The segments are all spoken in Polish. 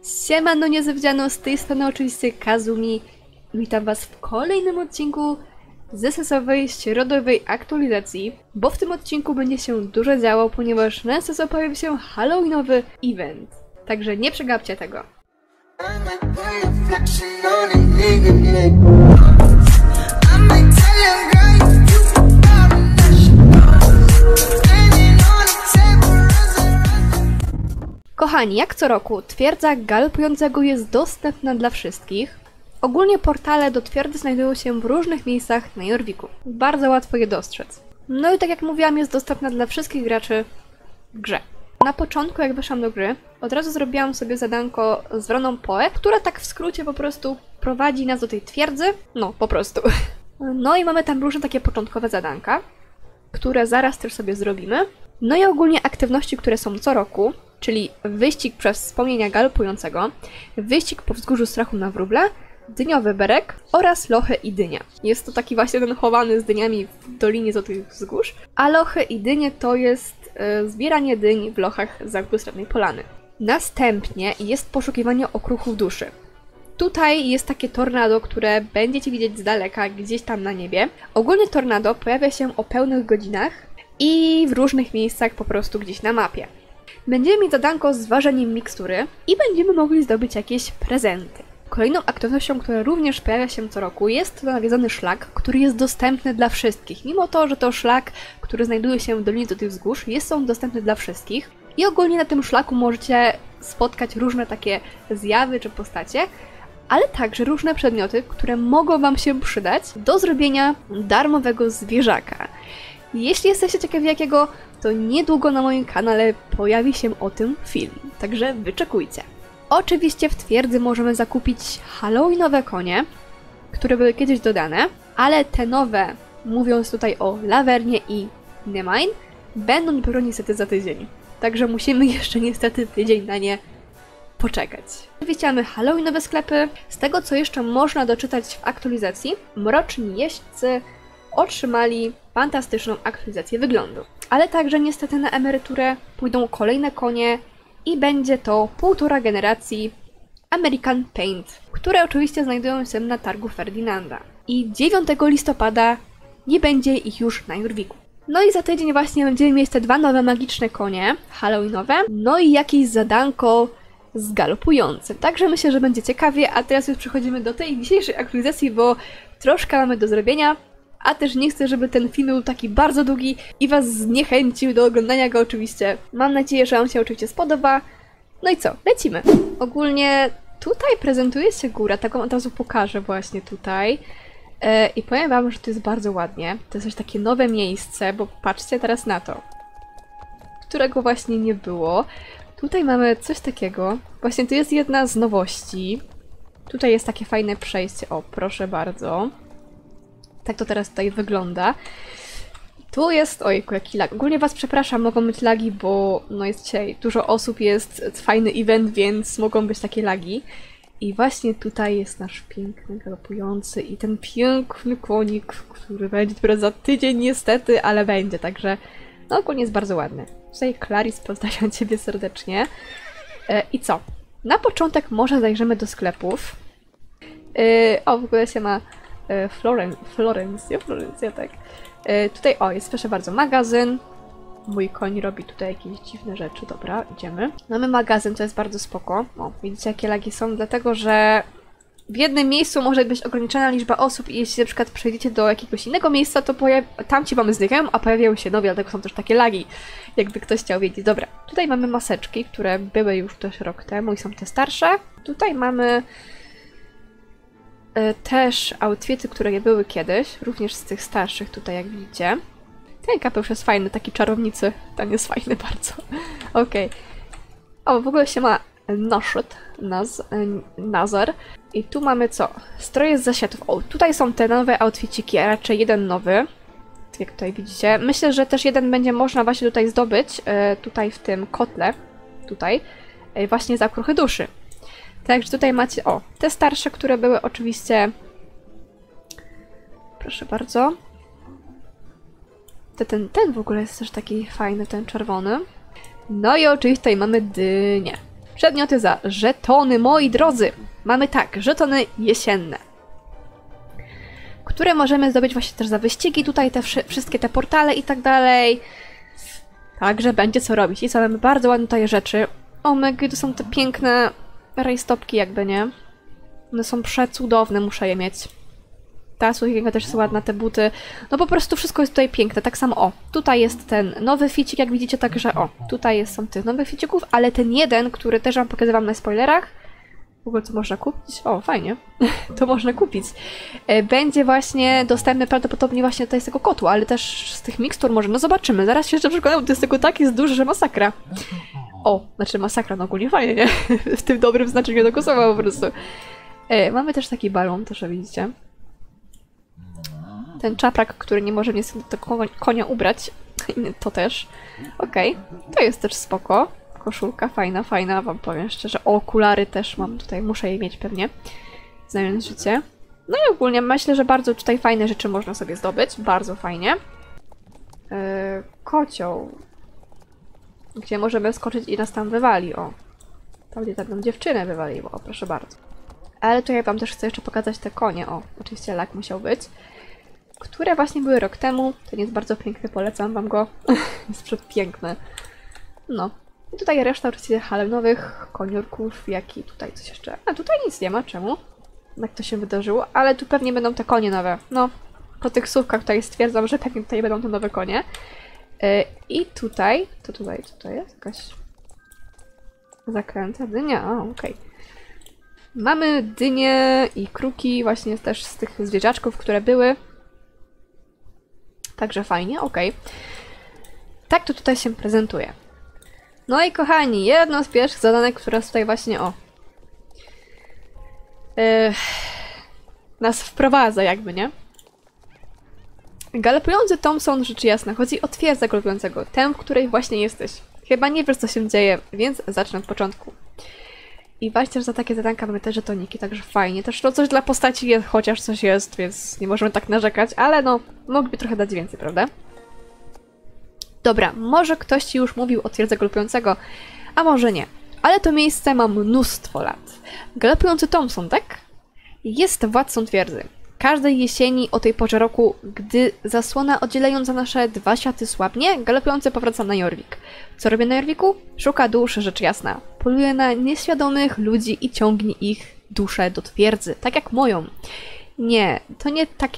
Siemano niezawdziano, z tej strony oczywiście Kazumi. Witam was w kolejnym odcinku ze sesowej środowej aktualizacji, bo w tym odcinku będzie się dużo działo, ponieważ na seso pojawi się halloweenowy event. Także nie przegapcie tego. Kochani, jak co roku, twierdza galopującego jest dostępna dla wszystkich. Ogólnie portale do twierdzy znajdują się w różnych miejscach na Jorviku. Bardzo łatwo je dostrzec. No i tak jak mówiłam, jest dostępna dla wszystkich graczy w grze. Na początku, jak weszłam do gry, od razu zrobiłam sobie zadanko z Wroną Poe, która tak w skrócie po prostu prowadzi nas do tej twierdzy. No, po prostu. No i mamy tam różne takie początkowe zadanka, które zaraz też sobie zrobimy. No i ogólnie aktywności, które są co roku, czyli wyścig przez wspomnienia galopującego, wyścig po wzgórzu strachu na wróble, dyniowy berek oraz lochy i dynia. Jest to taki właśnie ten chowany z dyniami w Dolinie Złotych Wzgórz, a lochy i dynie to jest zbieranie dyń w lochach Zamku Srebrnej Polany. Następnie jest poszukiwanie okruchów duszy. Tutaj jest takie tornado, które będziecie widzieć z daleka, gdzieś tam na niebie. Ogólnie tornado pojawia się o pełnych godzinach i w różnych miejscach po prostu gdzieś na mapie. Będziemy mieć zadanko z ważeniem mikstury i będziemy mogli zdobyć jakieś prezenty. Kolejną aktywnością, która również pojawia się co roku, jest to nawiedzony szlak, który jest dostępny dla wszystkich. Mimo to, że to szlak, który znajduje się w Dolinie Złotych Wzgórz, jest on dostępny dla wszystkich. I ogólnie na tym szlaku możecie spotkać różne takie zjawy czy postacie, ale także różne przedmioty, które mogą wam się przydać do zrobienia darmowego zwierzaka. Jeśli jesteście ciekawi jakiego, to niedługo na moim kanale pojawi się o tym film, także wyczekujcie. Oczywiście w twierdzy możemy zakupić halloweenowe konie, które były kiedyś dodane, ale te nowe, mówiąc tutaj o Lavernie i Nemine, będą dopiero niestety za tydzień. Także musimy jeszcze niestety tydzień na nie poczekać. Oczywiście mamy halloweenowe sklepy. Z tego co jeszcze można doczytać w aktualizacji, mroczni jeźdźcy otrzymali fantastyczną aktualizację wyglądu. Ale także niestety na emeryturę pójdą kolejne konie i będzie to 1,5 generacji American Paint, które oczywiście znajdują się na targu Ferdynanda. I 9 listopada nie będzie ich już na Jorviku. No i za tydzień właśnie będziemy mieć te 2 nowe magiczne konie halloweenowe, no i jakieś zadanko z galopującym. Także myślę, że będzie ciekawie, a teraz już przechodzimy do tej dzisiejszej aktualizacji, bo troszkę mamy do zrobienia. A też nie chcę, żeby ten film był taki bardzo długi i was zniechęcił do oglądania go oczywiście. Mam nadzieję, że wam się oczywiście spodoba. No i co? Lecimy! Ogólnie tutaj prezentuje się góra, tak wam od razu pokażę właśnie tutaj. I powiem wam, że to jest bardzo ładnie. To jest też takie nowe miejsce, bo patrzcie teraz na to. Którego właśnie nie było. Tutaj mamy coś takiego. Właśnie to jest jedna z nowości. Tutaj jest takie fajne przejście. O, proszę bardzo. Tak to teraz tutaj wygląda. Tu jest... Ojku, jaki lag. Ogólnie was przepraszam, mogą być lagi, bo no jest dzisiaj dużo osób, jest fajny event, więc mogą być takie lagi. I właśnie tutaj jest nasz piękny, galopujący i ten piękny konik, który będzie dopiero za tydzień niestety, ale będzie, także no ogólnie jest bardzo ładny. Tutaj Claris, pozdrawiam ciebie serdecznie. I co? Na początek może zajrzymy do sklepów. O, w ogóle się ma... Florencja, tak. Tutaj, o, jest proszę bardzo magazyn. Mój koń robi tutaj jakieś dziwne rzeczy. Dobra, idziemy. Mamy magazyn, to jest bardzo spoko. O, widzicie jakie lagi są, dlatego że w jednym miejscu może być ograniczona liczba osób i jeśli na przykład przejdziecie do jakiegoś innego miejsca, to tam ci mamy znikają, a pojawiają się nowi, dlatego są też takie lagi, jakby ktoś chciał wiedzieć. Dobra, tutaj mamy maseczki, które były już też rok temu i są te starsze. Tutaj mamy też outfity, które nie były kiedyś, również z tych starszych tutaj, jak widzicie. Ten kapelusz jest fajny, taki czarownicy, ten jest fajny bardzo. Okej. O, w ogóle się ma Nazar. I tu mamy co? Stroje z zasiadów. O, tutaj są te nowe outficiki, a raczej jeden nowy. Tak jak tutaj widzicie. Myślę, że też jeden będzie można właśnie tutaj zdobyć, tutaj w tym kotle, tutaj, właśnie za okruchy duszy. Także tutaj macie, o, te starsze, które były oczywiście... Proszę bardzo. Ten w ogóle jest też taki fajny, ten czerwony. No i oczywiście tutaj mamy dynię. Przedmioty za żetony, moi drodzy. Mamy tak, żetony jesienne, które możemy zdobyć właśnie też za wyścigi, tutaj te wszystkie te portale i tak dalej. Także będzie co robić. I co, mamy bardzo ładne tutaj rzeczy. O mega, to są te piękne rajstopki jakby, nie? One są przecudowne, muszę je mieć. Ta sukienka też jest ładna, te buty. No po prostu wszystko jest tutaj piękne. Tak samo, o, tutaj jest ten nowy ficik, jak widzicie, także o, tutaj są tych nowych ficików, ale ten jeden, który też wam pokazywałam na spoilerach, w ogóle co można kupić? O, fajnie. To można kupić. Będzie właśnie dostępny prawdopodobnie właśnie tutaj z tego kotła, ale też z tych mikstur może. No zobaczymy. Zaraz się jeszcze przekonam, to jest tego tak jest duży, że masakra. O, znaczy masakra, no ogólnie fajnie, nie? W tym dobrym znaczeniu tego słowa po prostu. Mamy też taki balon, to że widzicie. Ten czaprak, który nie może mnie do tego konia ubrać. To też. Okej. To jest też spoko. Koszulka fajna, fajna, wam powiem szczerze. O, okulary też mam tutaj, muszę je mieć pewnie, znając życie. No i ogólnie myślę, że bardzo tutaj fajne rzeczy można sobie zdobyć, bardzo fajnie. Kocioł, gdzie możemy skoczyć i nas tam wywali, o. Tam gdzie tam dziewczynę wywaliło, o proszę bardzo. Ale tutaj wam też chcę jeszcze pokazać te konie, o, oczywiście lak musiał być. Które właśnie były rok temu, ten jest bardzo piękny, polecam wam go, jest przepiękny. No. I tutaj reszta oczywiście halloweenowych koniurków, jak i tutaj coś jeszcze. A tutaj nic nie ma, czemu? Jak to się wydarzyło? Ale tu pewnie będą te konie nowe. No, po tych słówkach tutaj stwierdzam, że pewnie tutaj będą te nowe konie. I tutaj, co to jest? Jakaś zakręta, dynia, a okej. Mamy dynie i kruki właśnie też z tych zwierzaczków, które były. Także fajnie, okej. Tak to tutaj się prezentuje. No i kochani, jedno z pierwszych zadanek, które tutaj właśnie, o, nas wprowadza jakby, nie? Galopujący Thompson, rzecz jasna, chodzi o twierdzę galopującego, tę, w której właśnie jesteś. Chyba nie wiesz, co się dzieje, więc zacznę od początku. I właśnie też za takie zadanka mamy te żetoniki, także fajnie. Też no coś dla postaci jest, chociaż coś jest, więc nie możemy tak narzekać, ale no, mogliby trochę dać więcej, prawda? Dobra, może ktoś ci już mówił o twierdze galopującego, a może nie. Ale to miejsce ma mnóstwo lat. Galopujący Thompson, tak? Jest władcą twierdzy. Każdej jesieni o tej porze roku, gdy zasłona oddzielająca nasze dwa światy słabnie, galopujący powraca na Jorvik. Co robi na Jorviku? Szuka duszy, rzecz jasna. Poluje na nieświadomych ludzi i ciągnie ich duszę do twierdzy, tak jak moją. Nie, to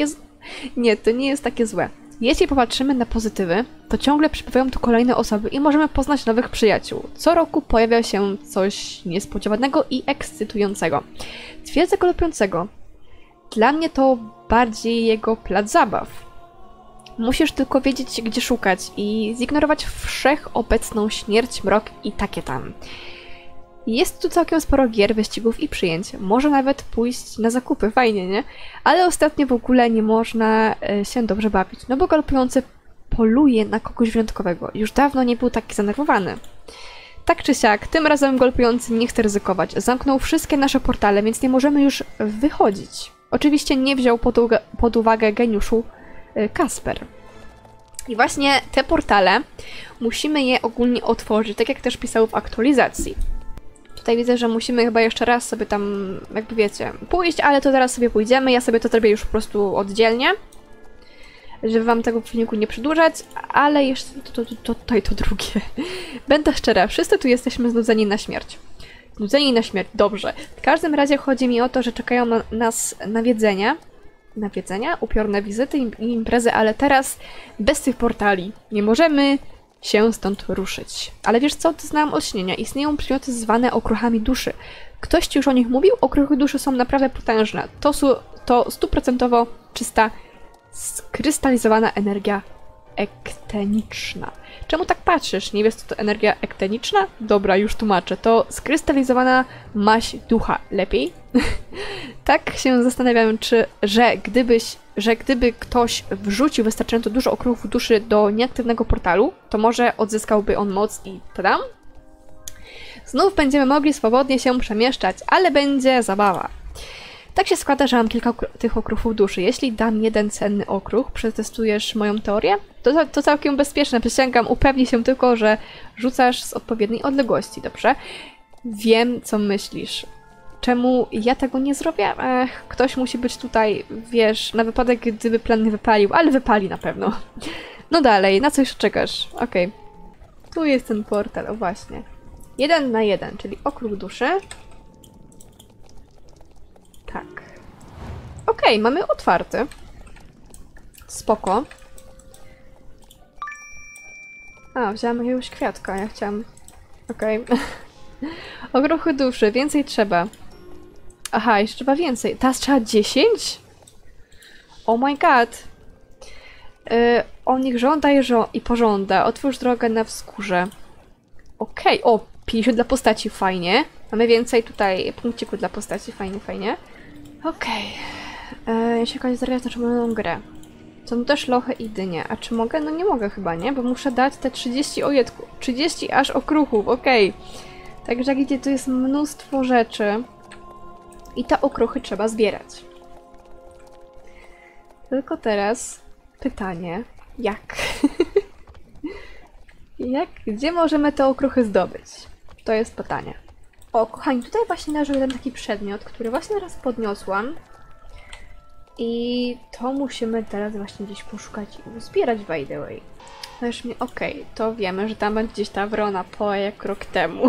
nie jest takie złe. Jeśli popatrzymy na pozytywy, to ciągle przybywają tu kolejne osoby i możemy poznać nowych przyjaciół. Co roku pojawia się coś niespodziewanego i ekscytującego. Twierdza galopującego. Dla mnie to bardziej jego plac zabaw. Musisz tylko wiedzieć, gdzie szukać i zignorować wszechobecną śmierć, mrok i takie tam. Jest tu całkiem sporo gier, wyścigów i przyjęć. Może nawet pójść na zakupy, fajnie, nie? Ale ostatnio w ogóle nie można się dobrze bawić, no bo galopujący poluje na kogoś wyjątkowego. Już dawno nie był taki zdenerwowany. Tak czy siak, tym razem galopujący nie chce ryzykować. Zamknął wszystkie nasze portale, więc nie możemy już wychodzić. Oczywiście nie wziął pod uwagę geniuszu Kasper. I właśnie te portale musimy je ogólnie otworzyć, tak jak też pisał w aktualizacji. Tutaj widzę, że musimy chyba jeszcze raz sobie tam, jakby wiecie, pójść, ale to zaraz sobie pójdziemy. Ja sobie to zrobię już po prostu oddzielnie, żeby wam tego filmiku nie przedłużać, ale jeszcze tutaj to drugie. Będę szczera, wszyscy tu jesteśmy znudzeni na śmierć. Znudzeni na śmierć, dobrze. W każdym razie chodzi mi o to, że czekają na nas nawiedzenia, upiorne wizyty i imprezy, ale teraz bez tych portali nie możemy się stąd ruszyć. Ale wiesz co, doznałam olśnienia. Istnieją przedmioty zwane okruchami duszy. Ktoś ci już o nich mówił? Okruchy duszy są naprawdę potężne. To 100% czysta, skrystalizowana energia ekteniczna. Czemu tak patrzysz? Nie wiesz, co to energia ekteniczna? Dobra, już tłumaczę. To skrystalizowana maść ducha. Lepiej? Tak się zastanawiam, że gdyby ktoś wrzucił wystarczająco dużo okruchów duszy do nieaktywnego portalu, to może odzyskałby on moc i tadam! Znów będziemy mogli swobodnie się przemieszczać, ale będzie zabawa. Tak się składa, że mam kilka tych okruchów duszy. Jeśli dam jeden cenny okruch, przetestujesz moją teorię? To całkiem bezpieczne, przysięgam, upewnij się tylko, że rzucasz z odpowiedniej odległości, dobrze? Wiem, co myślisz. Czemu ja tego nie zrobię? Ktoś musi być tutaj, wiesz, na wypadek, gdyby plan nie wypalił, ale wypali na pewno. No dalej, na co jeszcze czekasz? Okej. Tu jest ten portal, o właśnie. 1 na 1, czyli okrug duszy. Tak. Okej, mamy otwarty. Spoko. A, wziąłam jakiegoś kwiatka, ja chciałam... Okej. Okruchy duszy, więcej trzeba. Aha, jeszcze trzeba więcej. Teraz trzeba 10? Oh my god. On niech żąda i pożąda. Otwórz drogę na wzgórze. Okej, o, 50 dla postaci, fajnie. Mamy więcej tutaj punkcików dla postaci, fajnie, fajnie. Okej. Jeśli chodzi o zarabiać naszą grę. Są też lochy i dynie. A czy mogę? No nie mogę chyba, nie? Bo muszę dać te 30 ojetków. 30 aż okruchów, okej. Także jak widzicie, tu jest mnóstwo rzeczy. I te okruchy trzeba zbierać. Tylko teraz pytanie, jak? Gdzie możemy te okruchy zdobyć? To jest pytanie. O, kochani, tutaj właśnie leży jeden taki przedmiot, który właśnie raz podniosłam. I to musimy teraz właśnie gdzieś poszukać i uzbierać, by the way. No już mi, okej, to wiemy, że tam będzie gdzieś ta wrona po jak rok temu.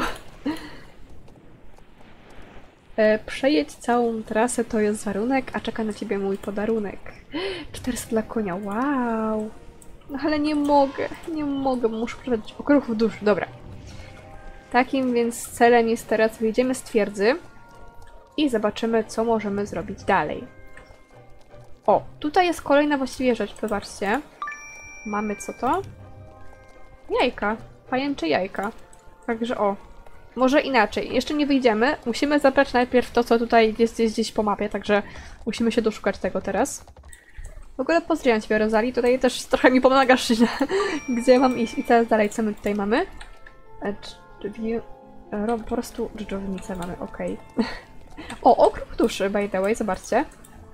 Przejedź całą trasę, to jest warunek, a czeka na ciebie mój podarunek. 400 dla konia, wow! No ale nie mogę, muszę przeczytać okruchów duszy, dobra. Takim więc celem jest teraz wyjdziemy z twierdzy i zobaczymy, co możemy zrobić dalej. O, tutaj jest kolejna właściwie rzecz, zobaczcie. Mamy co to? Jajka, pajęcze jajka. Także o. Może inaczej, jeszcze nie wyjdziemy. Musimy zabrać najpierw to, co tutaj jest gdzieś po mapie, także musimy się doszukać tego teraz. W ogóle pozdrawiam Ciebie, Rozali. Tutaj też trochę mi pomagasz, gdzie mam iść. I teraz dalej, co my tutaj mamy? Drzwi... Po prostu dżdżownicę mamy, okej. O, okruch duszy, by the way, zobaczcie.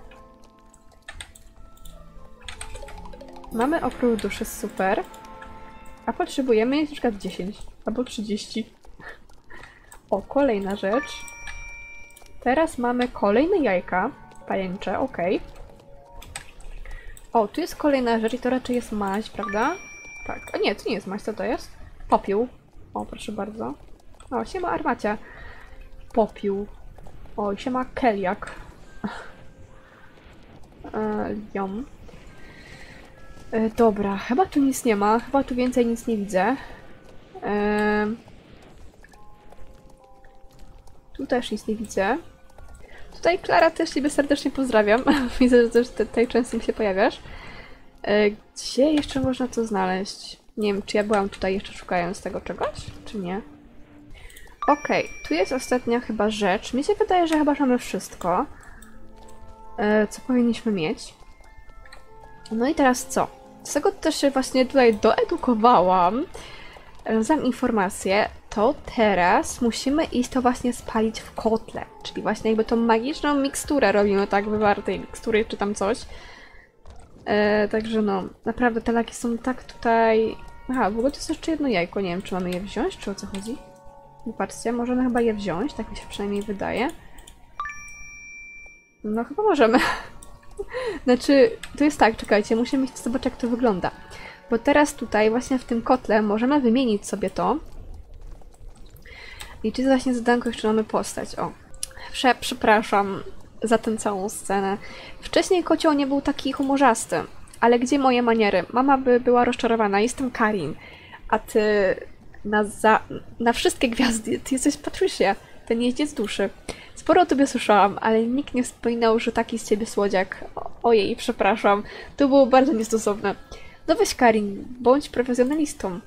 Mamy okruch duszy, super. A potrzebujemy na przykład 10 albo 30. O, kolejna rzecz. Teraz mamy kolejne jajka. Pajęcze, okej. O, tu jest kolejna rzecz i to raczej jest maź, prawda? Tak. A nie, to nie jest maź, co to jest? Popiół. O, proszę bardzo. O, siema armacia. Popiół. O, siema keliak. Jom. Dobra, chyba tu nic nie ma. Chyba tu więcej nic nie widzę. Tu też nic nie widzę. Tutaj Klara też Ciebie serdecznie pozdrawiam. Widzę, że też tutaj często się pojawiasz. Gdzie jeszcze można to znaleźć? Nie wiem, czy ja byłam tutaj jeszcze szukając tego czegoś, czy nie? Okej, tu jest ostatnia chyba rzecz. Mi się wydaje, że chyba mamy wszystko. Co powinniśmy mieć. No i teraz co? Z tego też się właśnie tutaj doedukowałam. Znam informację. To teraz musimy iść to właśnie spalić w kotle. Czyli właśnie jakby tą magiczną miksturę robimy, tak, wywartej mikstury czy tam coś. Także no, naprawdę te laki są tak tutaj... Aha, w ogóle to jest jeszcze jedno jajko, nie wiem czy mamy je wziąć, czy o co chodzi. No patrzcie, możemy chyba je wziąć, tak mi się przynajmniej wydaje. No chyba możemy. Znaczy, to jest tak, czekajcie, musimy zobaczyć jak to wygląda. Bo teraz tutaj właśnie w tym kotle możemy wymienić sobie to. I czy właśnie zadanko jeszcze mamy postać, o. Przepraszam za tę całą scenę. Wcześniej kocioł nie był taki humorzasty. Ale gdzie moje maniery? Mama by była rozczarowana, jestem Karin. A ty na wszystkie gwiazdy, ty jesteś Patricia, ten jeździec duszy. Sporo o tobie słyszałam, ale nikt nie wspominał, że taki z ciebie słodziak. Ojej, przepraszam. To było bardzo niestosowne. No weź Karin, bądź profesjonalistką.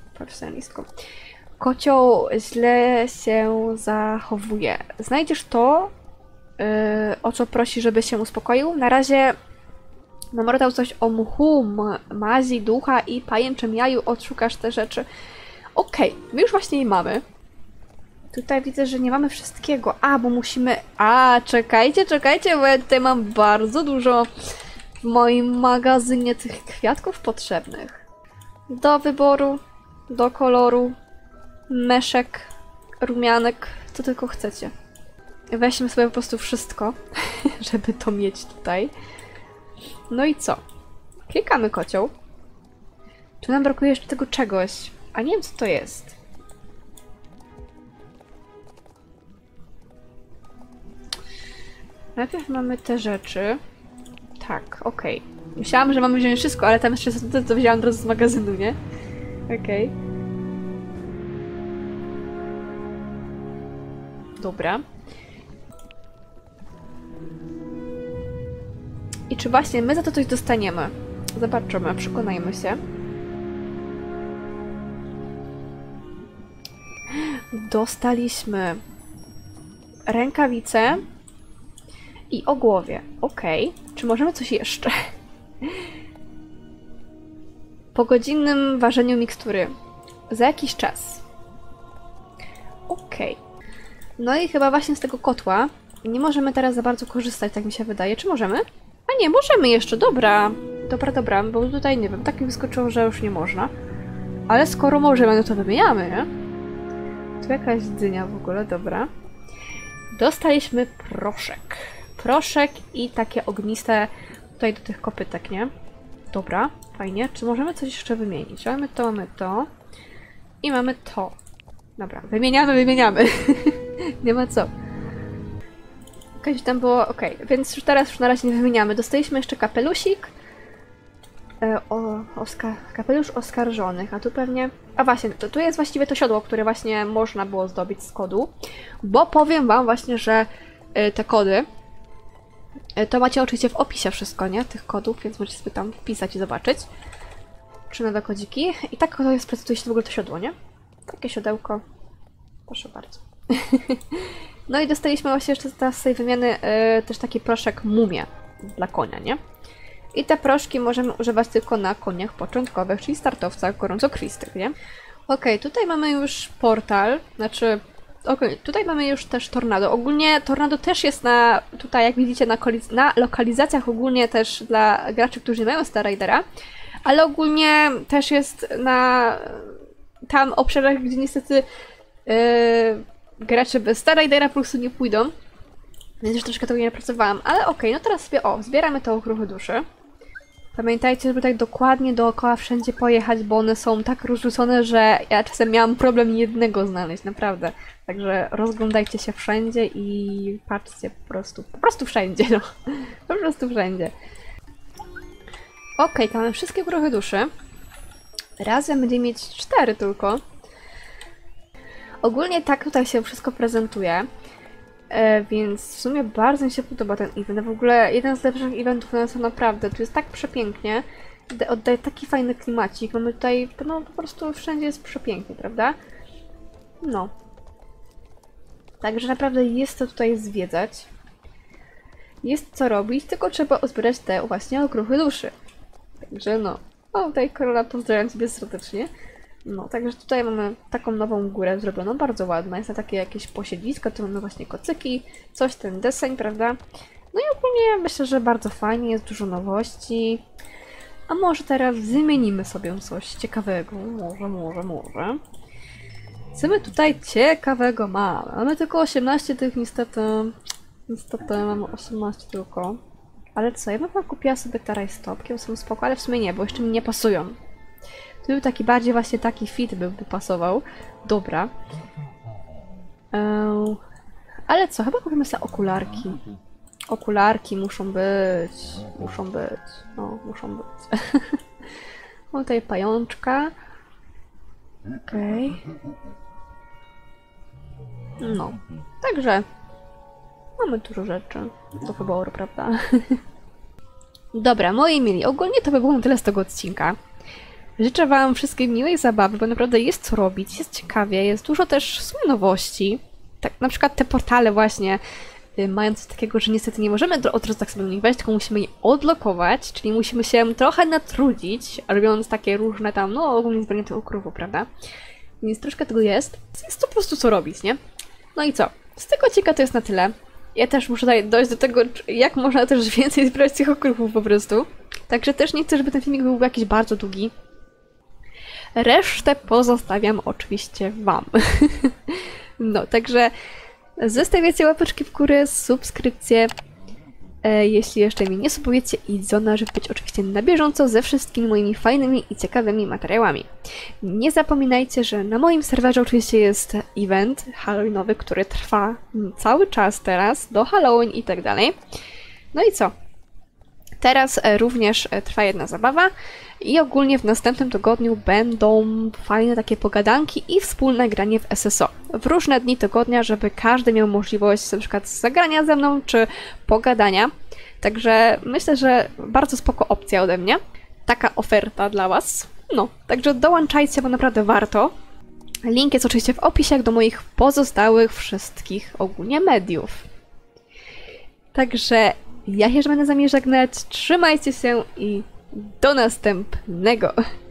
Kocioł źle się zachowuje. Znajdziesz to, o co prosi, żeby się uspokoił. Na razie namordał coś o mchu, mazi, ducha i pajęczym jaju. Odszukasz te rzeczy. Okej, my już właśnie je mamy. Tutaj widzę, że nie mamy wszystkiego. A, bo musimy... A, czekajcie, bo ja tutaj mam bardzo dużo w moim magazynie tych kwiatków potrzebnych. Do wyboru, do koloru, meszek, rumianek, co tylko chcecie. Weźmy sobie po prostu wszystko, żeby to mieć tutaj. No i co? Klikamy kocioł. Tu nam brakuje jeszcze tego czegoś, a nie wiem co to jest. Najpierw mamy te rzeczy. Tak, okej. Myślałam, że mamy wziąć wszystko, ale tam jeszcze to wzięłam od razu z magazynu, nie? Okej. Dobra. I czy właśnie my za to coś dostaniemy? Zobaczymy, przekonajmy się. Dostaliśmy rękawice i ogłowie. Okej. Czy możemy coś jeszcze? Po godzinnym ważeniu mikstury. Za jakiś czas. Okej. No i chyba właśnie z tego kotła nie możemy teraz za bardzo korzystać, tak mi się wydaje. Czy możemy? A nie, możemy jeszcze, dobra. Dobra, bo tutaj, nie wiem, tak mi wyskoczyło, że już nie można. Ale skoro możemy, no to wymieniamy, nie? Tu jakaś dynia w ogóle, dobra. Dostaliśmy proszek. Proszek i takie ogniste tutaj do tych kopytek, nie? Dobra, fajnie. Czy możemy coś jeszcze wymienić? Mamy to. I mamy to. Dobra, wymieniamy. Nie ma co. Jakaś tam było, okej, więc już teraz na razie nie wymieniamy. Dostaliśmy jeszcze kapelusik. Kapelusz oskarżonych, a tu pewnie... A właśnie, tu jest właściwie to siodło, które właśnie można było zdobyć z kodu. Bo powiem wam właśnie, że te kody... To macie oczywiście w opisie wszystko, nie? Tych kodów, więc możecie sobie tam wpisać i zobaczyć. 3 nowe kodziki. I tak to jest, prezentuje się w ogóle to siodło, nie? Takie siodełko. Proszę bardzo. No i dostaliśmy właśnie jeszcze teraz z tej wymiany też taki proszek mumia dla konia, nie? I te proszki możemy używać tylko na koniach początkowych, czyli startowcach gorącokrwistych, nie? Okej, tutaj mamy już portal, znaczy... tutaj mamy już też tornado. Ogólnie tornado też jest tutaj jak widzicie na lokalizacjach ogólnie też dla graczy, którzy nie mają Star Raidera, ale ogólnie też jest na tam obszarach, gdzie niestety gracze bez Star Raidera po prostu nie pójdą. Więc już troszkę tego nie pracowałam, ale okej, no teraz sobie zbieramy te okruchy duszy. Pamiętajcie, żeby tak dokładnie dookoła wszędzie pojechać, bo one są tak rozrzucone, że ja czasem miałam problem jednego znaleźć, naprawdę. Także rozglądajcie się wszędzie i patrzcie po prostu wszędzie, no. Po prostu wszędzie. Okej, to mamy wszystkie okruchy duszy. Razem będziemy mieć 4 tylko. Ogólnie tak tutaj się wszystko prezentuje. Więc w sumie bardzo mi się podoba ten event. W ogóle jeden z lepszych eventów na to naprawdę. Tu jest tak przepięknie. Oddaje taki fajny klimacik. Mamy tutaj, no po prostu wszędzie jest przepięknie, prawda? No. Także naprawdę jest co tutaj zwiedzać. Jest co robić, tylko trzeba uzbierać te właśnie okruchy duszy. Także no. O, tutaj Korola, pozdrawiam ciebie serdecznie. No, także tutaj mamy taką nową górę zrobioną, bardzo ładna. Jest na takie jakieś posiedlisko, tu mamy właśnie kocyki, coś, ten deseń, prawda? No i ogólnie myślę, że bardzo fajnie, jest dużo nowości. A może teraz wymienimy sobie coś ciekawego? Może. Co my tutaj ciekawego mamy? Mamy tylko 18 tych, niestety mamy 18 tylko. Ale co, ja bym chyba kupiła sobie te rajstopki, bo są spoko, ale w sumie nie, bo jeszcze mi nie pasują. Tu był taki bardziej właśnie taki fit by pasował. Dobra. Ale co, chyba kupimy sobie okularki. Okularki muszą być. No, muszą być. O, tutaj pajączka. Okej. No. Także mamy dużo rzeczy do wyboru, prawda? Dobra, moi mili, ogólnie to by było tyle z tego odcinka. Życzę wam wszystkim miłej zabawy, bo naprawdę jest co robić, jest ciekawie, jest dużo też w sumie nowości. Tak, na przykład te portale właśnie mają coś takiego, że niestety nie możemy od razu tak sobie do nich wejść, tylko musimy je odblokować, czyli musimy się trochę natrudzić, robiąc takie różne tam, no ogólnie zbieranie tych okruchów, prawda? Więc troszkę tego jest. Jest to po prostu co robić, nie? No i co? Z tego odcinka to jest na tyle. Ja też muszę tutaj dojść do tego, jak można też więcej zbierać tych okruchów po prostu. Także też nie chcę, żeby ten filmik był jakiś bardzo długi. Resztę pozostawiam oczywiście wam. No, także Zostawiacie łapeczki w górę, subskrypcje, jeśli jeszcze mi nie subujecie, i dzwona, żeby być oczywiście na bieżąco ze wszystkimi moimi fajnymi i ciekawymi materiałami. Nie zapominajcie, że na moim serwerze oczywiście jest event halloweenowy, który trwa cały czas teraz, do Halloween i tak dalej. No i co? Teraz również trwa jedna zabawa i ogólnie w następnym tygodniu będą fajne takie pogadanki i wspólne granie w SSO. W różne dni tygodnia, żeby każdy miał możliwość na przykład zagrania ze mną czy pogadania. Także myślę, że bardzo spoko opcja ode mnie. Taka oferta dla Was. No, także dołączajcie, bo naprawdę warto. Link jest oczywiście w opisie do moich pozostałych wszystkich ogólnie mediów. Także ja się już będę z wami żegnać. Trzymajcie się i do następnego.